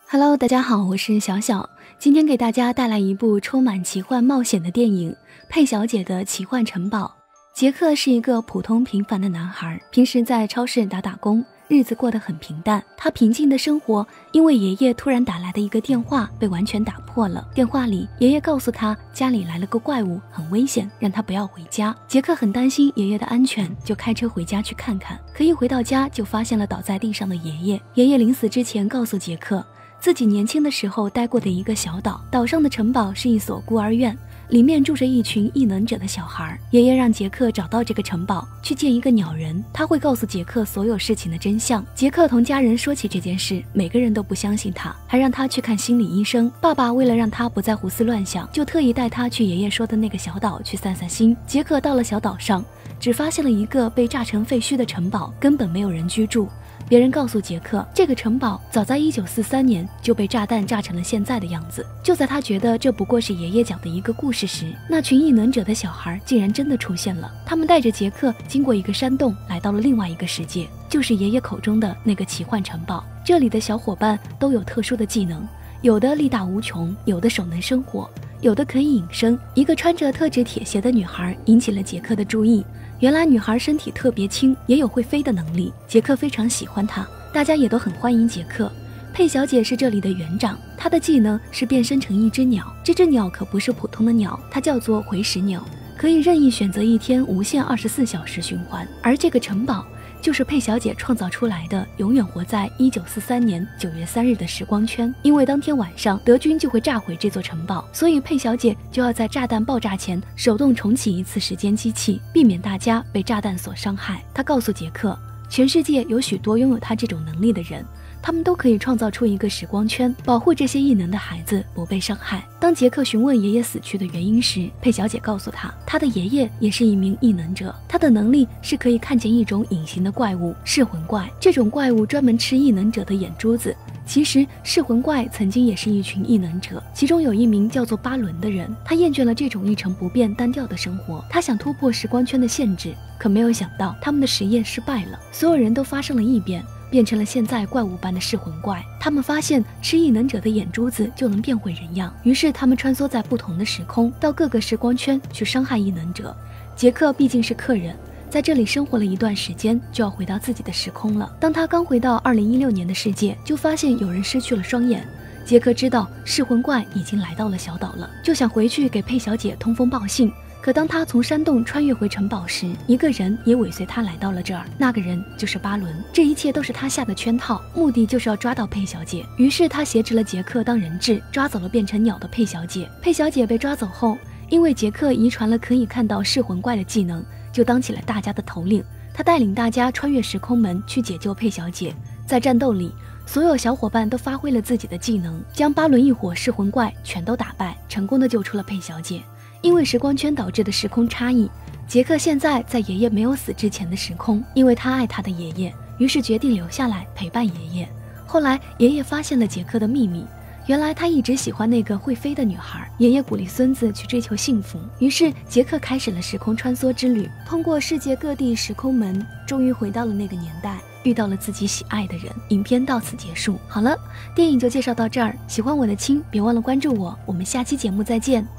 Hello， 大家好，我是小小，今天给大家带来一部充满奇幻冒险的电影《佩小姐的奇幻城堡》。杰克是一个普通平凡的男孩，平时在超市打工，日子过得很平淡。他平静的生活因为爷爷突然打来的一个电话被完全打破了。电话里爷爷告诉他家里来了个怪物，很危险，让他不要回家。杰克很担心爷爷的安全，就开车回家去看看。可一回到家就发现了倒在地上的爷爷。爷爷临死之前告诉杰克，自己年轻的时候待过的一个小岛，岛上的城堡是一所孤儿院，里面住着一群异能者的小孩。爷爷让杰克找到这个城堡，去见一个鸟人，他会告诉杰克所有事情的真相。杰克同家人说起这件事，每个人都不相信他，还让他去看心理医生。爸爸为了让他不再胡思乱想，就特意带他去爷爷说的那个小岛去散散心。杰克到了小岛上，只发现了一个被炸成废墟的城堡，根本没有人居住。别人告诉杰克，这个城堡早在1943年就被炸弹炸成了现在的样子。就在他觉得这不过是爷爷讲的一个故事时，那群异能者的小孩竟然真的出现了。他们带着杰克经过一个山洞，来到了另外一个世界，就是爷爷口中的那个奇幻城堡。这里的小伙伴都有特殊的技能，有的力大无穷，有的手能生火，有的可以隐身。一个穿着特制铁鞋的女孩引起了杰克的注意。原来女孩身体特别轻，也有会飞的能力，杰克非常喜欢她，大家也都很欢迎杰克。佩小姐是这里的园长，她的技能是变身成一只鸟，这只鸟可不是普通的鸟，它叫做回石鸟，可以任意选择一天无限24小时循环。而这个城堡就是佩小姐创造出来的，永远活在1943年9月3日的时光圈。因为当天晚上德军就会炸毁这座城堡，所以佩小姐就要在炸弹爆炸前手动重启一次时间机器，避免大家被炸弹所伤害。她告诉杰克，全世界有许多拥有她这种能力的人，他们都可以创造出一个时光圈，保护这些异能的孩子不被伤害。当杰克询问爷爷死去的原因时，佩小姐告诉他，他的爷爷也是一名异能者，他的能力是可以看见一种隐形的怪物——噬魂怪。这种怪物专门吃异能者的眼珠子。其实噬魂怪曾经也是一群异能者，其中有一名叫做巴伦的人，他厌倦了这种一成不变单调的生活，他想突破时光圈的限制，可没有想到他们的实验失败了，所有人都发生了异变，变成了现在怪物般的噬魂怪。他们发现吃异能者的眼珠子就能变回人样，于是他们穿梭在不同的时空，到各个时光圈去伤害异能者。杰克毕竟是客人，在这里生活了一段时间，就要回到自己的时空了。当他刚回到2016年的世界，就发现有人失去了双眼。杰克知道噬魂怪已经来到了小岛了，就想回去给佩小姐通风报信。可当他从山洞穿越回城堡时，一个人也尾随他来到了这儿，那个人就是巴伦。这一切都是他下的圈套，目的就是要抓到佩小姐。于是他挟持了杰克当人质，抓走了变成鸟的佩小姐。佩小姐被抓走后，因为杰克遗传了可以看到噬魂怪的技能，就当起了大家的头领。他带领大家穿越时空门去解救佩小姐。在战斗里，所有小伙伴都发挥了自己的技能，将巴伦一伙噬魂怪全都打败，成功的救出了佩小姐。因为时光圈导致的时空差异，杰克现在在爷爷没有死之前的时空。因为他爱他的爷爷，于是决定留下来陪伴爷爷。后来爷爷发现了杰克的秘密，原来他一直喜欢那个会飞的女孩。爷爷鼓励孙子去追求幸福，于是杰克开始了时空穿梭之旅，通过世界各地时空门，终于回到了那个年代，遇到了自己喜爱的人。影片到此结束。好了，电影就介绍到这儿，喜欢我的亲别忘了关注我，我们下期节目再见。